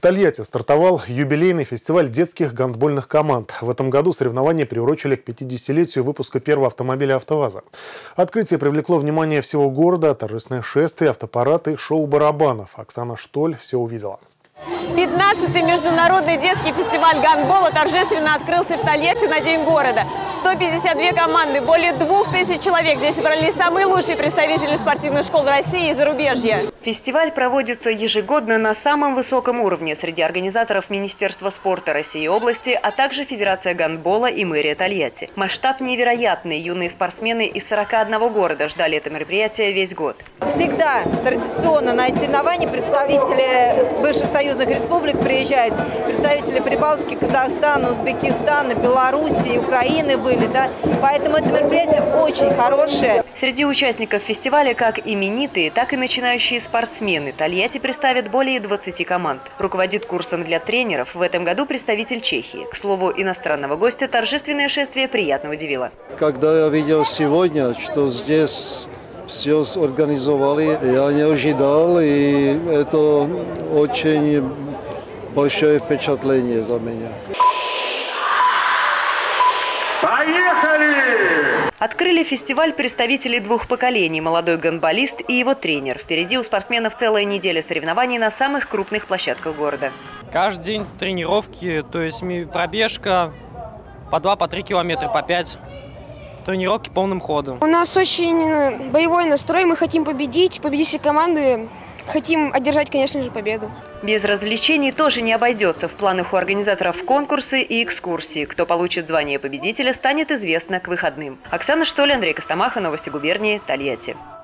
Тольятти стартовал юбилейный фестиваль детских гандбольных команд. В этом году соревнования приурочили к 50-летию выпуска первого автомобиля «АвтоВАЗа». Открытие привлекло внимание всего города, торжественное шествие, автопарад и шоу барабанов. Оксана Штоль все увидела. 15-й международный детский фестиваль гандбола торжественно открылся в Тольятти на День города. 152 команды, более 2000 человек. Здесь собрались самые лучшие представители спортивных школ в России и зарубежья. Фестиваль проводится ежегодно на самом высоком уровне среди организаторов Министерства спорта России и области, а также Федерация гандбола и мэрия Тольятти. Масштаб невероятный. Юные спортсмены из 41 города ждали это мероприятие весь год. Всегда традиционно на эти соревнования представители бывших союзных республик приезжают. Представители Прибалтики, Казахстана, Узбекистана, Белоруссии, Украины были. Да? Поэтому это мероприятие очень хорошее. Среди участников фестиваля как именитые, так и начинающие спортсмены. Тольятти представит более 20 команд. Руководит курсом для тренеров в этом году представитель Чехии. К слову, иностранного гостя торжественное шествие приятно удивило. Когда я видел сегодня, что здесь все организовали, я не ожидал, и это очень большое впечатление за меня. Поехали! Открыли фестиваль представители двух поколений – молодой гандболист и его тренер. Впереди у спортсменов целая неделя соревнований на самых крупных площадках города. Каждый день тренировки, то есть пробежка по 2-3 километра, по 5. Тренировки полным ходом. У нас очень боевой настрой, мы хотим победить все команды. Хотим одержать, конечно же, победу. Без развлечений тоже не обойдется. В планах у организаторов конкурсы и экскурсии. Кто получит звание победителя, станет известно к выходным. Оксана Штоль, Андрей Костомаха, Новости губернии, Тольятти.